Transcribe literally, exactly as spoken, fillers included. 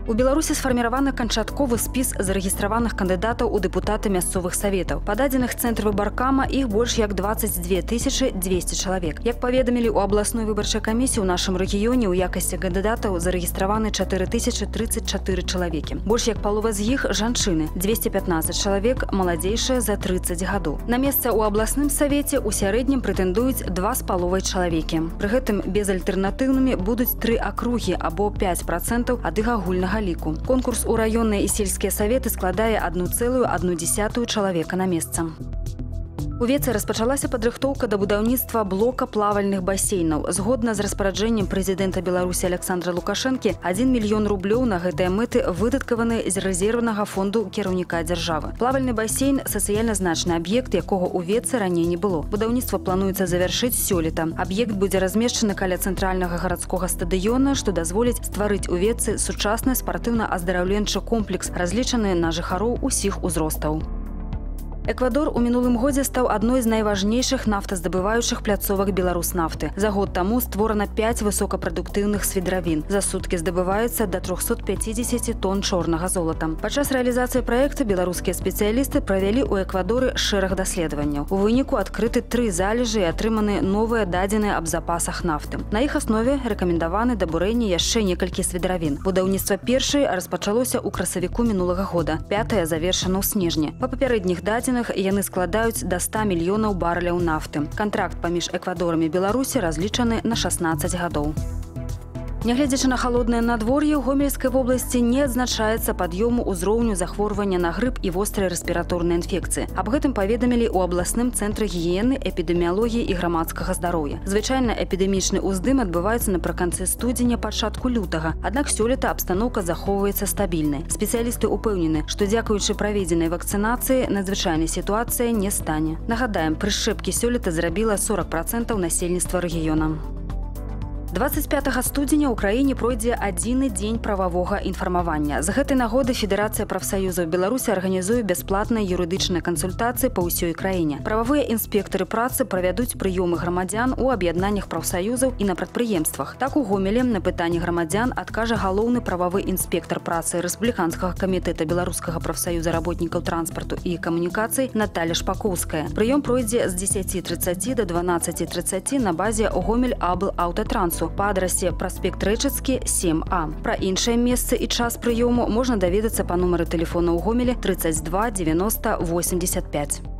У Беларусі сфарміраваны канчатковы спіс зарэгістраваных кандыдатаў у дэпутаты мясцовых саветаў. Па дадзеных цэнтр выбаркама іх больш як дваццаць дзве тысячы дзвесце чалавек. Як паведамілі ў абласной выбарчай камісіі, у нашым рэгіёне ў якасці кандыдатаў зарэгістраваны чатыры тысячы трыццаць чатыры чалавекі. Больш як палова з іх жанчыны, дзвесце пятнаццаць чалавек маладзейшыя за трыццаць гадоў. На месца ў абласным савеце ў сярэднім прэтэндуюць два з паловай чалавекі. Пры гэтым безальтэрнатыўнымі будуць тры акругі або пяць працэнтаў ад іх агульнага ліку. Конкурс у раённыя і сельскія саветы складае адну цэлую адну дзясятую чалавека на месца. У Вецы распачалася падрыхтоўка да будаўніцтва блока плавальных басейнаў. Згодна з распараджэннем прэзідэнта Беларусі Александра Лукашэнкі, адзін мільён рублёў на гэтыя мэты выдаткаваны з рэзервнага фонду кіраўніка дзяржавы. Плавальны басейн – сацыяльна значны аб'ект, якога ў Вецы раней не было. Будаўніцтва плануецца завяршыць сёлета. Аб'ект будзе размешчаны каля цэнтральнага гарадскога стадыёна, што дазволіць стварыць у Вецы сучасны спартыўна-аздараўленчы комплекс, разлічаны на жыхароў усіх узростаў. Эквадор у мінулым годзе стаў адной з найважнейшых нафтаздабываючых пляцовак Беларуснафты. За год таму створана пяць высокапрадуктыўных свідравін. За суткі здабываецца да трохсот пяцідзесяці тонн чорнага золата. Падчас рэалізацыі праекта беларускія спецыялісты правялі ў Эквадоры шэраг даследаванняў. У выніку адкрыты тры залежы і атрыманы новыя дадзеныя аб запасах нафты. На іх аснове рэкамендаваны да бурэння яшчэ некалькі свідравін. Будаўніцтва першай распачалося ў красавіку мінулага года. Пятая завершана ў снежні. Па папярэдніх дадзеных яны складаюць да ста мільёнаў барэляў нафты. Кантракт паміж Эквадорам і Беларусі разлічаны на шаснаццаць гадоў. Нягледзячы на халоднае надвор'е, у Гомельскай вобласці не адзначаецца пад'ёму ўзроўню захворвання на грып і вострыя рэспіраторныя інфекцыі. Аб гэтым паведамілі ў абласным цэнтры гігіены, эпідэміялогіі і грамадскага здароўя. Звычайна эпідэмічны ўздым адбываецца напрыканцы студзеня, пачатку лютага, аднак сёлета абстаноўка захоўваецца стабільнай. Спецыялісты ўпэўнены, што дзякуючы праведзенай вакцынацыі надзвычайнай сітуацыя не стане. Нагадаем, прышчэпкі сёлета зрабіла сорок працэнтаў насельніцтва рэгіёна. дваццаць пятага студзеня ў краіне пройдзе адзіны дзень прававога інфармавання. З гэтай нагоды Федэрацыя прафсаюзаў Беларусі арганізуе бясплатныя юрыдычныя кансультацыі па ўсёй краіне. Прававыя інспектары працы правядуць прыёмы грамадзян у аб'яднаннях прафсаюзаў і на прадпрыемствах. Так у Гомелі на пытанні грамадзян адкажа галоўны прававы інспектар працы Рэспубліканскага камітэта Беларускага прафсаюза работнікаў транспарту і камунікацый Наталя Шпакоўская. Прыём пройдзе з дзесяці трыццаці да дванаццаці трыццаці на базе Гомель Абл Аўтатрансу па адрасе праспект Рэчыцкі, сем А. Пра іншае месцы і час прыёму можна даведацца па нумары тэлефона ў Гомелі трыццаць два дзевяноста восемьдесят пять.